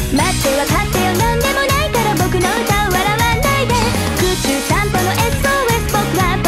待って分かってよ、なんでもないから僕の歌を笑わないで。空中散歩の SOS、 僕は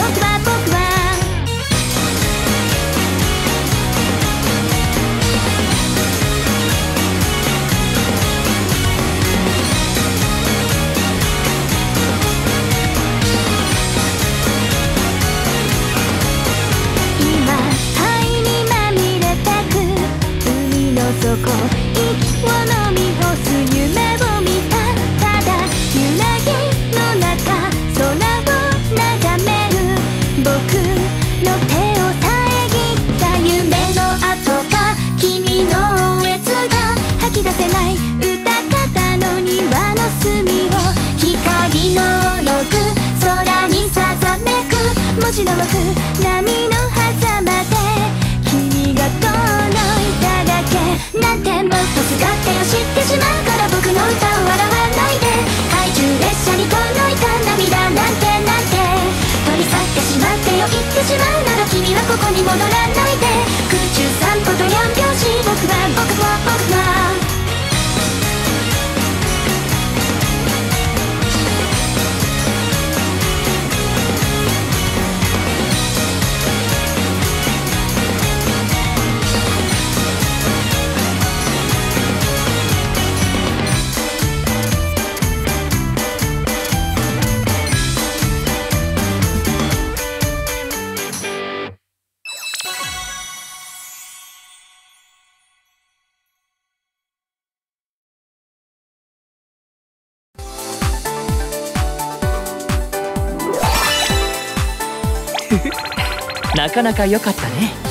今灰にまみれてく海の底、息を飲み干す夢を見た。ただ揺らぎの中空を眺める僕の手を遮った夢の跡が、君の越が吐き出せない歌方の庭の隅を、光のログ空にさざめく文字の枠、波の狭間で君が届いただけなんて、もっとすがってよ、知ってしまうから僕の歌を笑わないで。怪獣列車に届いた涙なんて取り去ってしまってよ、言ってしまうなら君はここに戻らないで。空中散歩と4拍子、僕はなかなか良かったね。